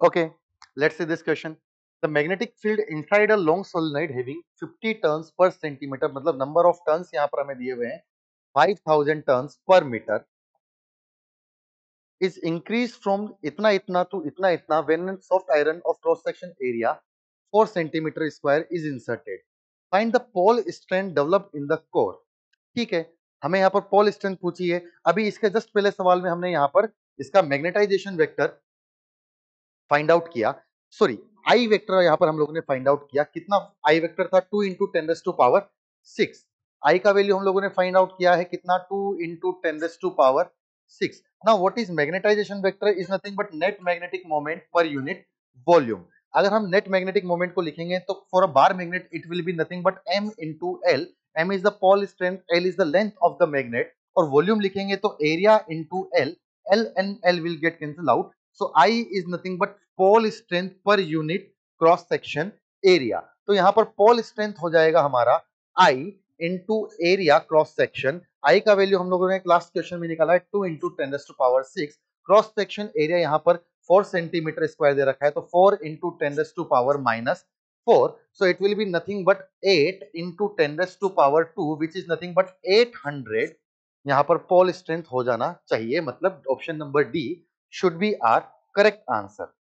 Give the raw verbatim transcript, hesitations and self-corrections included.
Okay, let's see this question. The magnetic field inside a long solenoid having fifty turns per centimeter, मतलब number of turns यहाँ पर हमें दिए हुए हैं five thousand turns per meter, is increased from इतना इतना to इतना इतना when soft iron of cross section area four centimeter square is inserted. Find the pole strength developed in the core. ठीक है, हमें यहाँ पर पोल स्ट्रेंथ पूछी है। अभी इसके जस्ट पहले सवाल में हमने यहाँ पर इसका मैग्नेटाइजेशन वेक्टर फाइंड आउट किया, सॉरी आई वेक्टर यहाँ पर हम लोगों ने फाइंड आउट किया। कितना आई वेक्टर था? Two into ten raise to power six. I का वैल्यू हम लोगों ने फाइंड आउट किया है कितना? Two into ten raise to power six. Now what is magnetization vector? Is nothing but net magnetic moment per unit volume. अगर हम net magnetic moment को लिखेंगे तो for a bar magnet it will be nothing but m into L. m is the pole strength, l is the length of the magnet, और volume लिखेंगे तो area into L, l and l will get cancelled out. So I is nothing but pole strength per unit cross section area. तो यहां पर pole strength हो जाएगा हमारा I into area cross section. I का value हम लोगों ने लास्ट क्वेश्चन में निकाला है two into ten raise to power six. Cross section area यहां पर फोर सेंटीमीटर स्क्वायर दे रखा है, तो four into ten raise to power minus four, so it will be nothing but eight into ten raised to power two, which is nothing but eight hundred. यहां पर pole strength हो जाना चाहिए, मतलब option number D should be our correct answer.